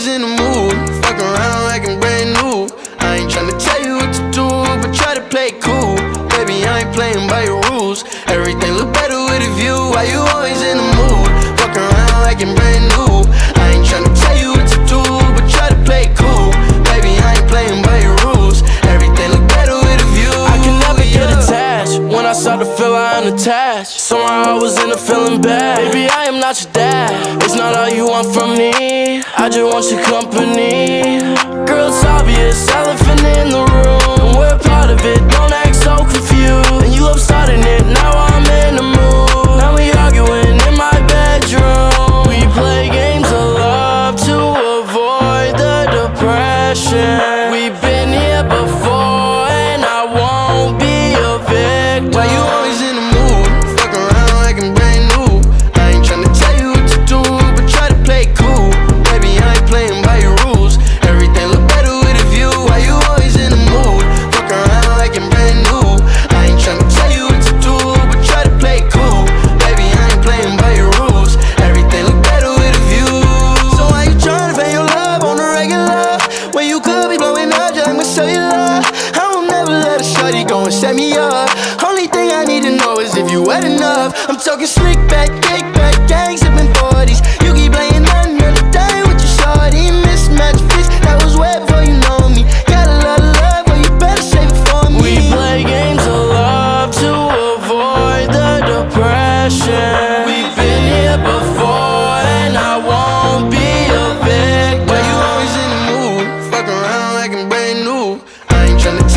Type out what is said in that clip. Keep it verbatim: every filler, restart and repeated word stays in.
always in the mood, fuck around like I'm brand new. I ain't tryna tell you what to do, but try to play it cool. Baby, I ain't playing by your rules. Everything look better with a view. Why you always in the mood, fuck around like I'm brand new. I ain't tryna tell you what to do, but try to play it cool. Baby, I ain't playing by your rules. Everything look better with a view. I can never get attached. When I start to feel I unattached, somehow I was in a feeling bad. Baby, I am not your dad. It's not all you want from me, I just want your company. Girl, it's obvious, elephant in the room. We're part of it, don't act so confused. And you love starting it, now I'm in the mood. Now we arguing in my bedroom. We play games of love to avoid the depression. We've been here before and I won't be a victim. Why you always in the mood, fuck around like I'm brand new. I ain't tryna tell you what to do, but try to play it cool. Baby, I ain't playing by your rules. Everything look better with a view. Why you always in the mood, fuck around like I'm brand new. I ain't tryna tell you what to do, but try to play it cool. Baby, I ain't playing by your rules. Everything look better with a view. So why you tryna pay your love on the regular, when you could be blowing up just like my cellular? I will never let a shorty go and set me up. Only thing I need to know is if you wet enough. I'm talking slick back, kick back, gang sipping forties. You keep playing another day with your shorty. Mismatch fish, that was wet before you know me. Got a lot of love, but you better save it for me. We play games of love to avoid the depression. We've been here before and I won't be a victim. Why you always in the mood, fuck around like I'm brand new. I ain't tryna